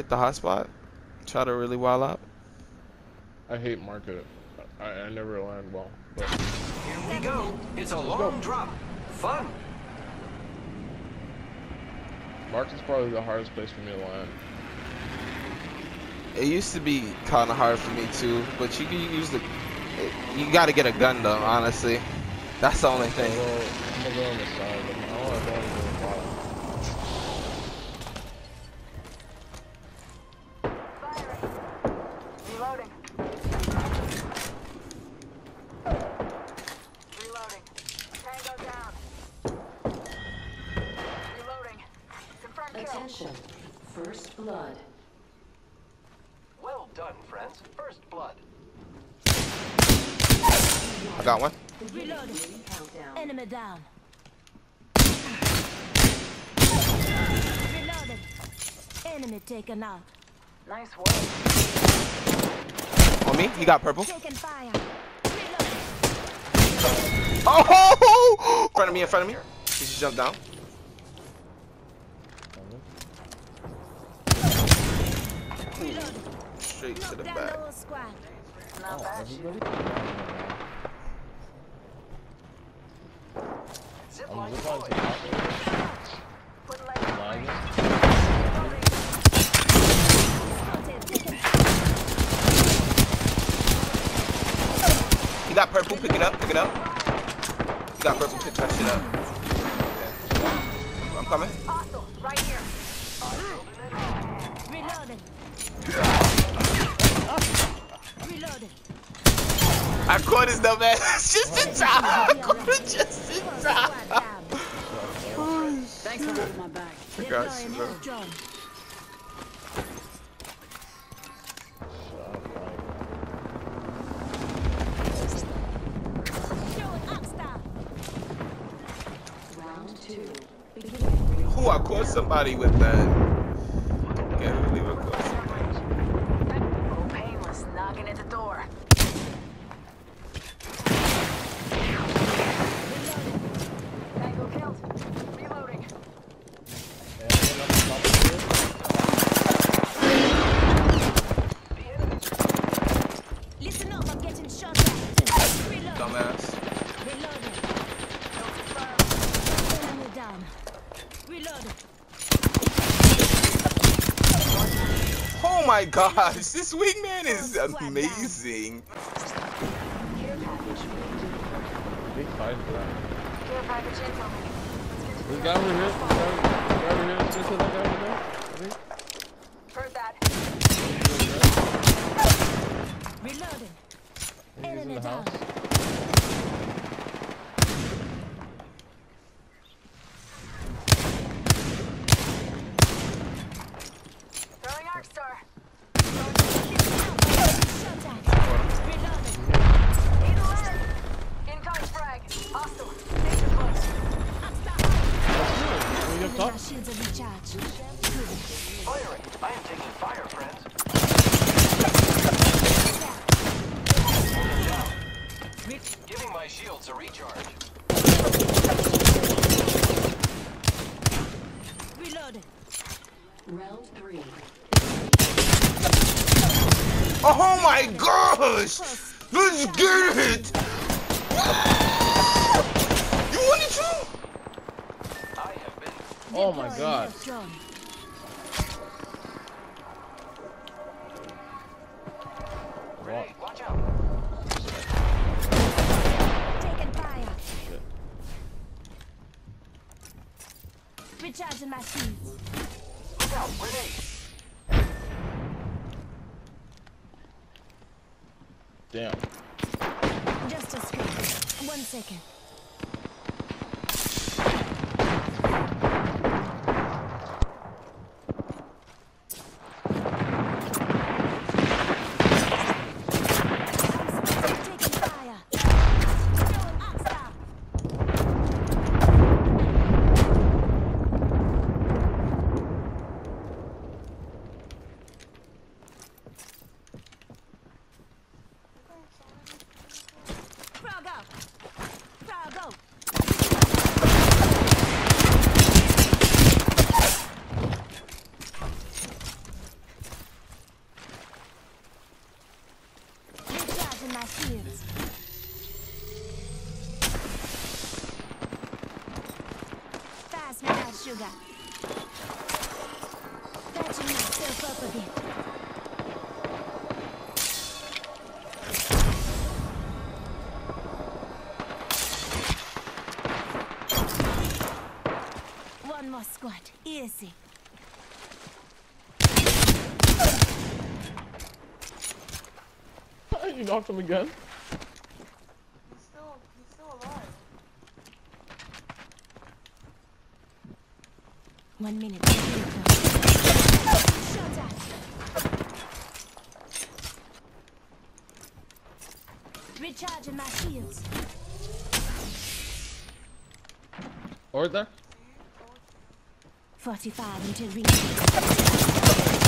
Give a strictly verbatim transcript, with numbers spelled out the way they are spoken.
Hit the hotspot. Try to really wild out. I hate market. I, I never land well. But Here we go. It's a long drop. Fun. Market's probably the hardest place for me to land. It used to be kind of hard for me too, but you can use the. You got to get a gun though, honestly. That's the only thing. I'm a little, I'm a little on the side. I'm, I don't want to go on the bottom. Reloading. Reloading. Tango down. Reloading. Confirm kill. Attention. First blood. Well done, friends. First blood. I got one. Reloading. Countdown. Enemy down. Reloading. Enemy taken out. Nice work. On me? He got purple. Taking fire. Oh! In front of me, in front of me. He just jumped down. Straight to the Knock down back. the whole squad. Not Oh, bad. everybody? Zip I'm line just on deployed. top. Putting light on. Lying. He got purple. Pick it up. Pick it up. He got purple. Pick that shit up. I'm coming. Hostile, right here. Reloading. Reloading. I caught his dumb ass just in time. I caught it just in time. Thanks for holding my back. I got you, Deploying bro. health drone. Throwing Oxstar. Round two. Beginning. Who I caught somebody with that. Can't believe I caught somebody. Oh, painless. Knocking at the door. Tango killed. Reloading. Listen up, I'm getting shot at. Reloading. Dumbass. Reloading. Enemy down. Reloading. Oh my gosh, this wingman is amazing. Care package. Big fight for that. Care package incoming. Let's get to This the guy over here, this guy, this guy over here, is this that guy over there? I think. Heard that. Reloading. I think he's in Enemy the down. house. Throwing arc star. Shot at. Reloading. Either end. Incoming frag. Hostile. Danger close. Oxstar. Can we get My top? shields are recharged. Firing. I am taking fire, friends. Giving my shields a recharge. Reloading. Round three. Oh my gosh! Let's get it! You want it too? I have been. Oh my Deploying god. health drone. Grenade, watch out. Taking fire. Shit. Recharging my shields. Look out, grenade. Damn. Just a screen. One second. Taking fire. Throwing Oxstar. Frog out. Frag sugar. Patching myself up a bit. One more squad. Easy. You knocked him again? He's still, he's still alive. One minute. Shut up. Recharging my shields. Or there? forty-five until ring.